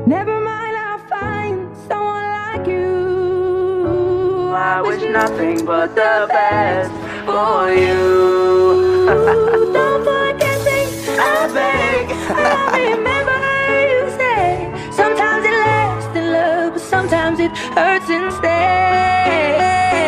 Never mind, I'll find someone like you. I wish nothing but the best for you. Don't forget me, I beg. I remember you say sometimes it lasts in love, but sometimes it hurts instead.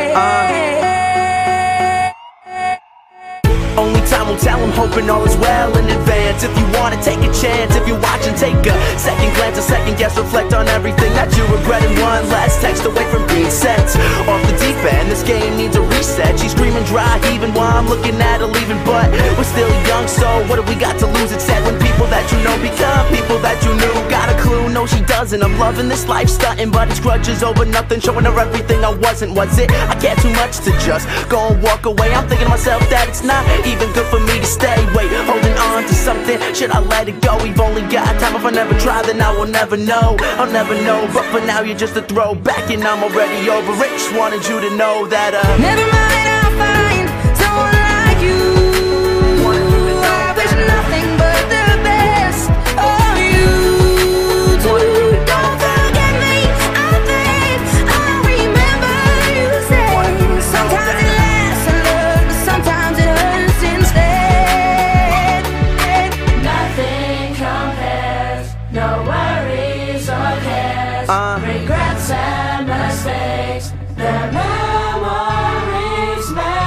Only time will tell, I'm hoping all is well in advance. If you wanna take a chance, if you're watching, take a second glance, a second guess, reflect on everything that you regret, and one last text away from being sent off the deep end. This game needs a reset. She's screaming dry even while I'm looking at her leaving, but we're still young, so what do we got to lose? It's sad when people that you know become people that you knew. Got a clue? No, she doesn't. I'm loving this life, stunting, but it's grudges over nothing, showing her everything I wasn't. Was it? I care too much to just go and walk away. I'm thinking to myself that it's not even good for me to stay. Wait, holding on to something, should I let it go? We've only got time. If I never try, then I will never know. I'll never know, but for now you're just a throwback, and I'm already over it. Just wanted you to know that never mind, I'll find someone like you. I wish nothing but the best for you too. Don't forget me, I beg. I remember you say sometimes it lasts in love, but sometimes it hurts instead. Nothing compares, no worries or cares, regrets and mistakes, they're memories made.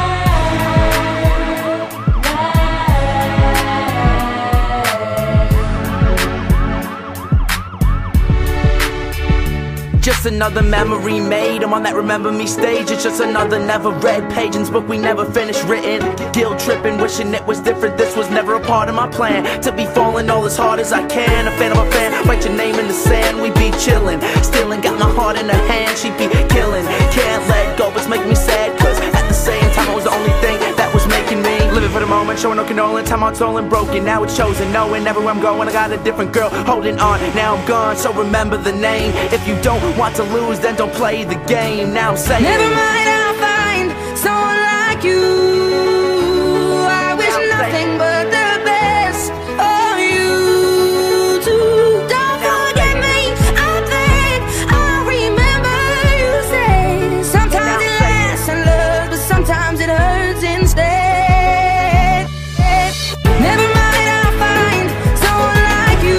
just another memory made. I'm on that remember me stage. It's just another never read page in this book we never finished written. Guilt tripping, wishing it was different. This was never a part of my plan, to be falling all as hard as I can. A fan of a fan, write your name in the sand. We be chillin', stealing, got my heart in her hand. She be killing, can't let go, it's making me sad. Cause at the same time I was the only thing that was making me living for the moment, showing no condolence. Time out stolen, broken, now it's chosen. Knowing everywhere I'm going I got a different girl holding on. Now I'm gone, so remember the name. If you don't want to lose, then don't play the game. Now I'm saying never mind, I'll find someone like you. I wish nothing but the best for you too. Don't forget me, I beg. I remember you say sometimes it lasts in love, but sometimes it hurts instead. Never mind, I'll find someone like you.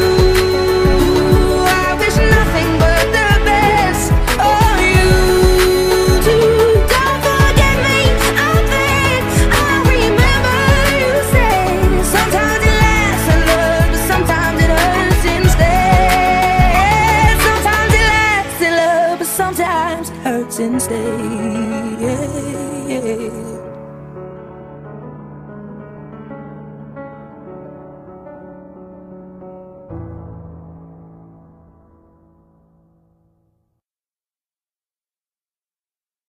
I wish nothing but the best for you too. Don't forget me, I beg. I remember you say sometimes it lasts in love, but sometimes it hurts instead. Sometimes it lasts in love, but sometimes it hurts instead.